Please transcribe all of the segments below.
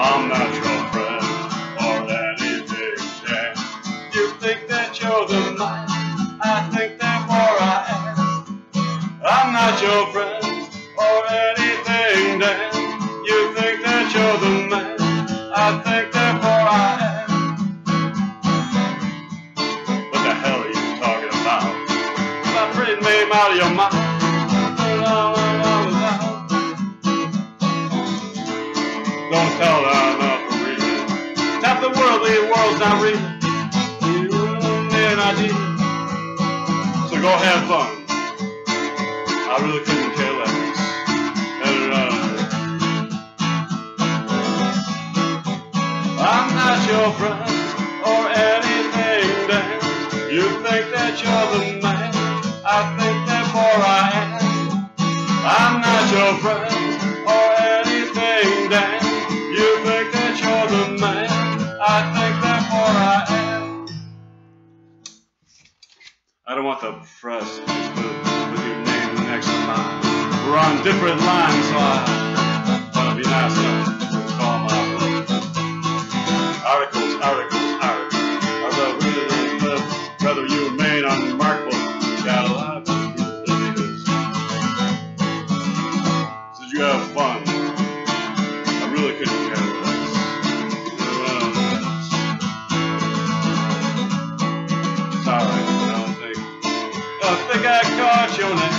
I'm not your friend or anything, Dan. You think that you're the man, I think therefore I am. I'm not your friend or anything, Dan. You think that you're the man, I think therefore I am. What the hell are you talking about? My pretty name out of your mouth. Don't tell that I'm not for reason. Tap the world's not reason. You need an idea. So go have fun. I really couldn't care less. I'm not your friend or anything, Dan. You think that you're the man, I think therefore I am. I'm not your friend or anything, Dan. You think that you're the man, I think therefore I am. I don't want the press to with your name next to mine. We're on different lines, so I want to be nice enough to call my articles. Whether you remain unremarkable, got a lot of people. Said you have fun. I really couldn't care less. It's alright, I think I caught your name.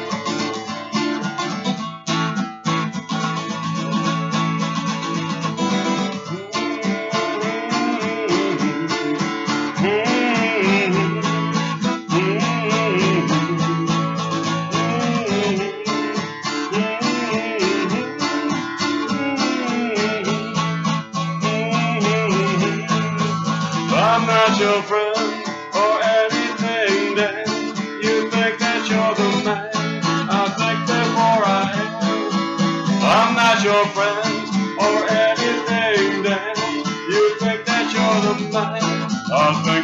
I'm not your friend or anything, Dan. You think that you're the man, I think therefore I am. I'm not your friend or anything, Dan. You think that you're the man, I think